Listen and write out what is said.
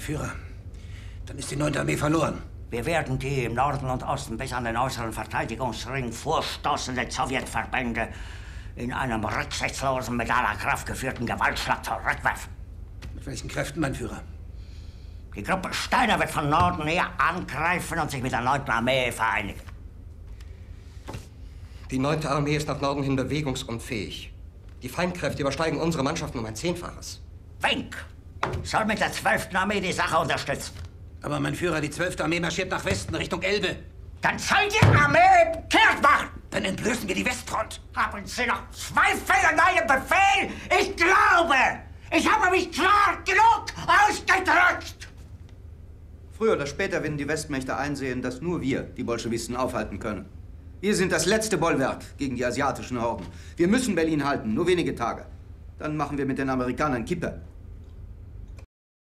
Führer, dann ist die 9. Armee verloren. Wir werden die im Norden und Osten bis an den äußeren Verteidigungsring vorstoßenden Sowjetverbände in einem rücksichtslosen, mit aller Kraft geführten Gewaltschlag zurückwerfen. Mit welchen Kräften, mein Führer? Die Gruppe Steiner wird von Norden her angreifen und sich mit der 9. Armee vereinigen. Die 9. Armee ist nach Norden hin bewegungsunfähig. Die Feindkräfte übersteigen unsere Mannschaften um ein 10-faches. Wenck soll mit der 12. Armee die Sache unterstützen. Aber mein Führer, die 12. Armee marschiert nach Westen, Richtung Elbe. Dann soll die Armee kehrt machen! Dann entblößen wir die Westfront. Haben Sie noch Zweifel an meinem Befehl? Ich glaube, ich habe mich klar genug ausgedrückt! Früher oder später werden die Westmächte einsehen, dass nur wir die Bolschewisten aufhalten können. Wir sind das letzte Bollwerk gegen die asiatischen Horden. Wir müssen Berlin halten, nur wenige Tage. Dann machen wir mit den Amerikanern Kippe.